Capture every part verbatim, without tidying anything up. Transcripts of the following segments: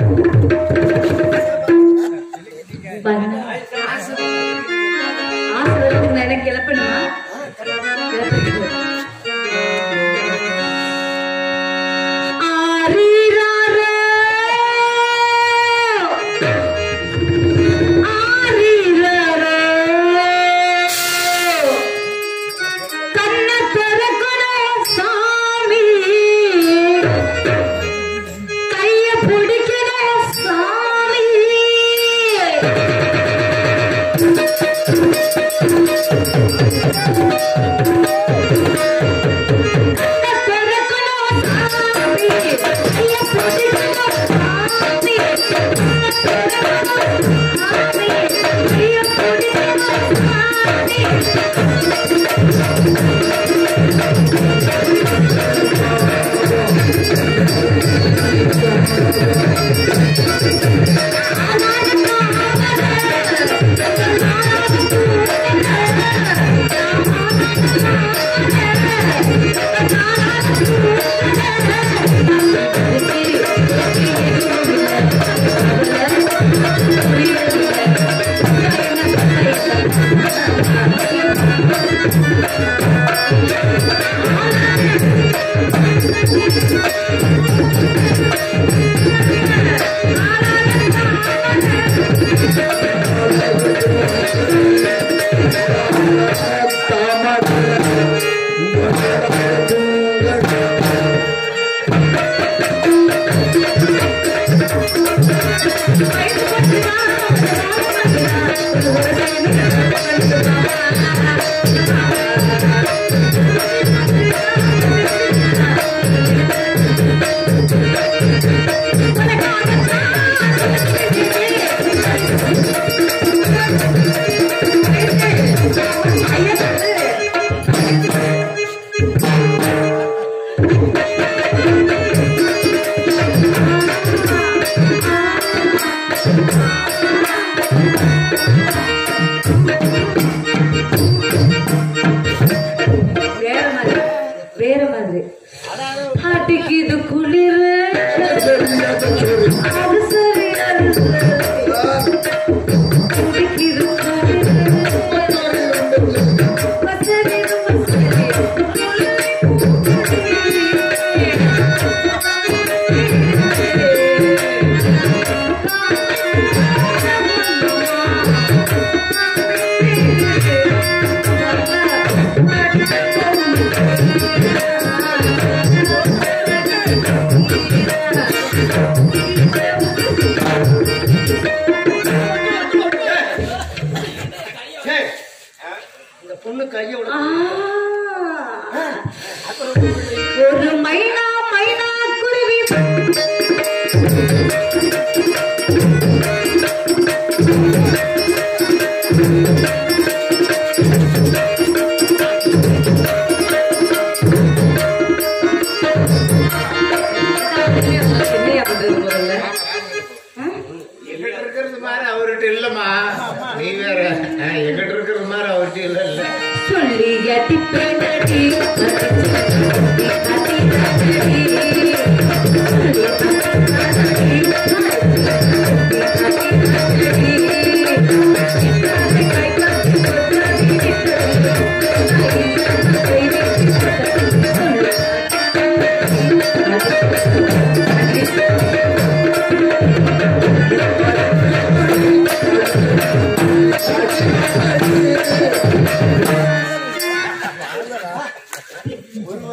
ஒரு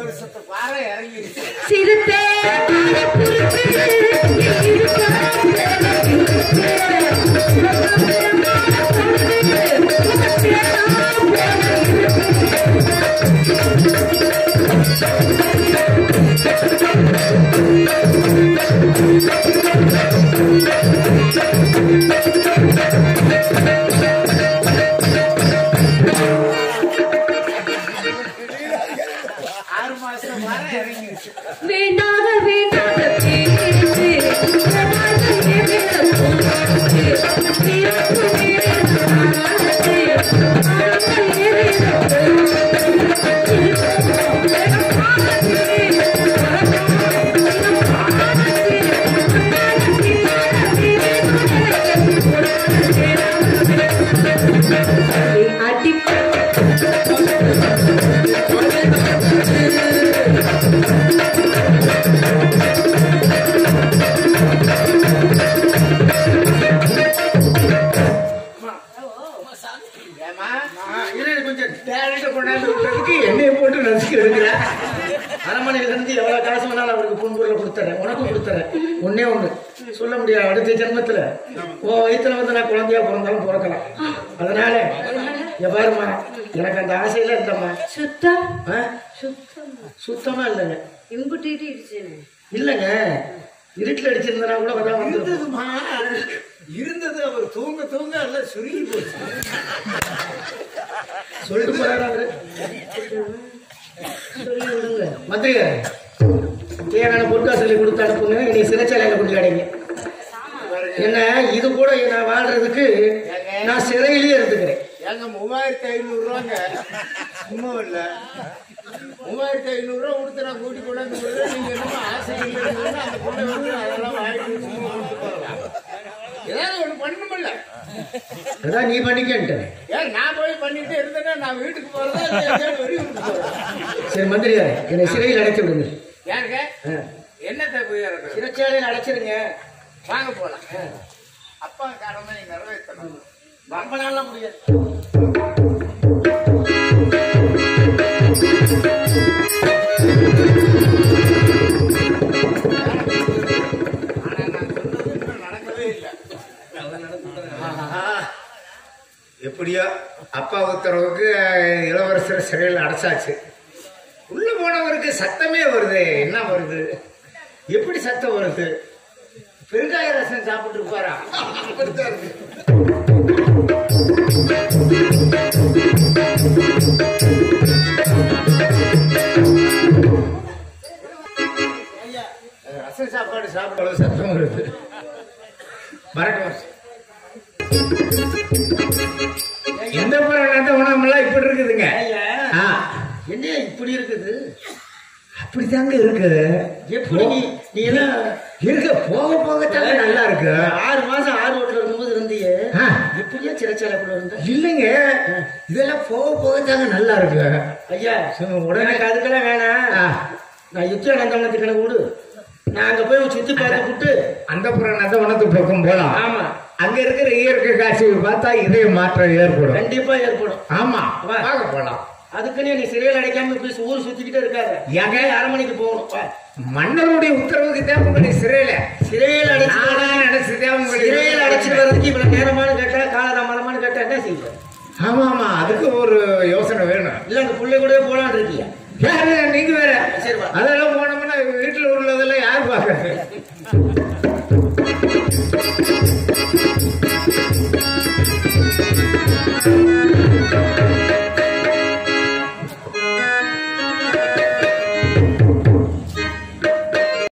சொல்ல முடியாது. அடுத்த ஜென்மத்துல உன் வயிற்றுல வந்து நான் குழந்தையா பிறந்தாலும் பிறக்கலாம். அதனால எவ்வாறுமா எனக்கு அந்த ஆசையில இல்லம்மா. சுத்தம் சுத்தமா இல்லைங்க. இம்புட்டிட்டு இடிச்சேனே இல்லைங்க, இருட்டில் அடிச்சிருந்தனா கூட அதான் வந்து இருந்தது. அவர் தூங்க தூங்க எல்லாம் சுருங்கி போச்சு. சொல்லிட்டு போறாரு அவரு. சொல்லி விடுங்க மந்திரிகார். தேவையான பொருட்கள் சொல்லி கொடுத்து அனுப்புங்க. இனி சிறைச்சாலையில கொண்டு அடைங்க. என்ன இது கூட நான் வாழ்றதுக்கு நான் சிறையிலேயே இருந்துக்கிறேன். ஏங்க மூவாயிரத்தி ஐநூறு ரூபாங்க சும்மா இல்ல. மூவாயிரத்தி ஐநூறு ரூபா கொடுத்து நான் கூட்டி கொண்டாந்து நீங்க என்னமோ ஆசை இல்லைன்னு அந்த பொண்ணை வந்து அதெல்லாம் வாங்கிட்டு சும்மா கொடுத்து போகலாம். ஏதாவது ஒண்ணு பண்ணணுமில்ல. அதான் நீ பண்ணிக்கன்ட்டு. ஏன் நான் போய் பண்ணிட்டு இருந்தேன்னா நான் வீட்டுக்கு போறதா வெளியூருக்கு போறேன். சரி மந்திரியாரே, என்னை சிறையில் அடைச்சு விடுங்க. யாருங்க என்னத்தை போய் சிறைச்சாலையில் அடைச்சிருங்க. வாங்க போலாம். அப்பா காரணம் நீங்க நிறைவேற்றணும். ரொம்ப நாளாக முடியாது. எப்படியோ அப்பா உத்தரவுக்கு இளவரசர் சிறையில் அடைச்சாச்சு. உள்ள போனவருக்கு சத்தமே வருது. என்ன வருது? எப்படி சத்தம் வருது? பெருங்காய ரசம் சாப்பிட்டு இருப்பாரா? ரசம் சாப்பாடு சாப்பிட சத்தம் வருது. வரட்டும். எந்த உணவுலாம் இப்படி இருக்குதுங்க. என்ன இப்படி இருக்குது? அப்படித்தாங்க இருக்குது. எப்படி நீ நீ எல்லாம் இருக்க போக போகத்தாங்க நல்லா இருக்கு. ஆறு மாசம் ஆறு வீட்டுல இருக்கும்போது இருந்தியே, எப்படியா சிறைச்சாலைக்குள்ள இருந்த? இல்லைங்க, இதெல்லாம் போக போகத்தாங்க நல்லா இருக்கு. ஐயா உடனே அதுக்கெல்லாம் வேணாம். நான் யுத்தியானந்தவனத்துக்கு எனக்கு விடு. நான் அங்க போய் சுத்தி பார்த்து விட்டு அந்த புறத்தை உணத்து பக்கம் போலாம். ஆமா, அங்க இருக்கிற இயற்கை காட்சிகள் பார்த்தா இதய மாற்றம் ஏற்படும். கண்டிப்பா ஏற்படும். ஆமா, வாங்க போலாம். அதுக்குன்னு நீ சிறையில் அடைக்காம இப்படி ஊர் சுத்திக்கிட்டே இருக்காரு. ஏங்க அரை மணிக்கு போகணும். மன்னருடைய உத்தரவுக்கு தான் உங்களுடைய சிறையில சிறையில் அடைச்சு அடைச்சுதான் சிறையில் அடைச்சிட்டு வர்றதுக்கு இவ்வளவு நேரமானு கேட்டா காலதாமதமானு கேட்டா என்ன செய்ய? ஆமா ஆமா, அதுக்கு ஒரு யோசனை வேணும். இல்ல அந்த பிள்ளை கூட போலான்னு இருக்கியா? நீங்க வேற. அதெல்லாம் போனோம்னா வீட்டுல உள்ளதெல்லாம் யார் பாக்குறது?